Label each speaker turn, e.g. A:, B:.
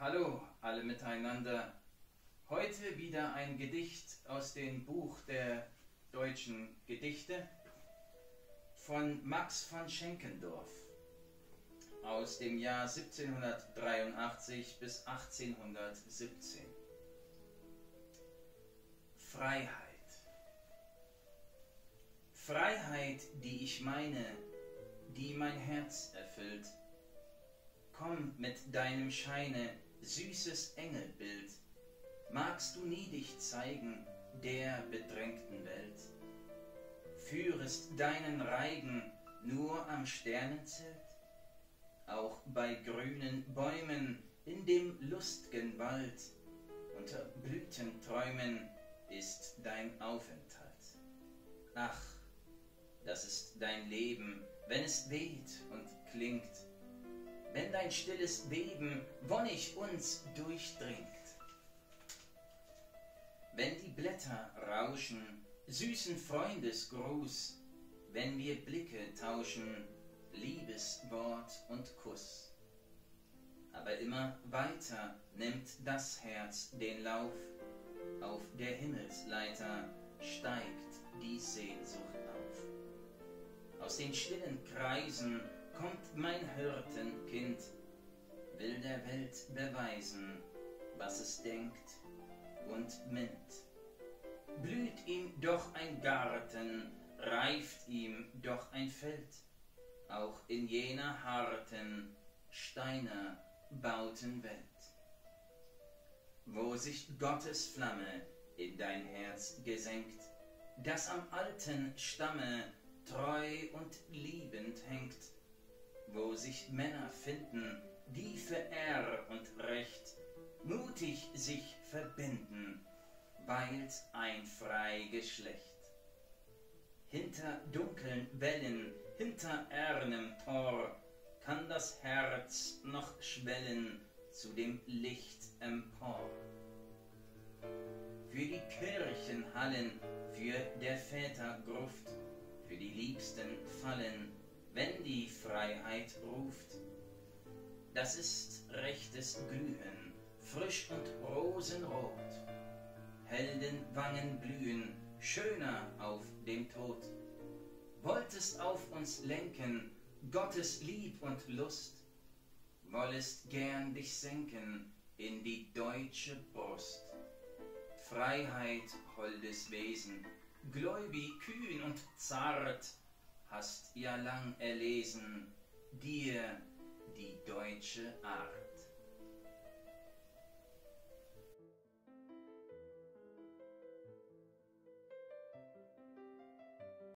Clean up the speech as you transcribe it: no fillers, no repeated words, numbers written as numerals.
A: Hallo alle miteinander. Heute wieder ein Gedicht aus dem Buch der deutschen Gedichte von Max von Schenkendorf aus dem Jahr 1783 bis 1817. Freiheit. Freiheit, die ich meine, die mein Herz erfüllt. Komm mit deinem Scheine, süßes Engelbild, magst du nie dich zeigen der bedrängten Welt? Führest deinen Reigen nur am Sternenzelt? Auch bei grünen Bäumen in dem lust'gen Wald, unter Blütenträumen ist dein Aufenthalt. Ach, das ist dein Leben, wenn es weht und klingt, wenn dein stilles Beben wonnig uns durchdringt. Wenn die Blätter rauschen, süßen Freundesgruß, wenn wir Blicke tauschen, Liebeswort und Kuss. Aber immer weiter nimmt das Herz den Lauf, auf der Himmelsleiter steigt die Sehnsucht auf. Aus den stillen Kreisen kommt mein Hirtenkind, will der Welt beweisen, was es denkt und minnt. Blüht ihm doch ein Garten, reift ihm doch ein Feld, auch in jener harten, steinerbauten Welt. Wo sich Gottes Flamme in dein Herz gesenkt, das am alten Stamme treu und liebend hängt, wo sich Männer finden, die für Ehr und Recht mutig sich verbinden, weilt ein frei Geschlecht. Hinter dunklen Wellen, hinter ehrnem Tor, kann das Herz noch schwellen zu dem Licht empor. Für die Kirchenhallen, für der Väter Gruft, für die Liebsten Fallen, wenn die Freiheit ruft. Das ist rechtes Glühen, frisch und rosenrot. Heldenwangen blühen, schöner auf dem Tod. Wolltest auf uns lenken, Gottes Lieb und Lust, wollest gern dich senken in die deutsche Brust. Freiheit, holdes Wesen, gläubig, kühn und zart, hast ja lang erlesen, dir die deutsche Art.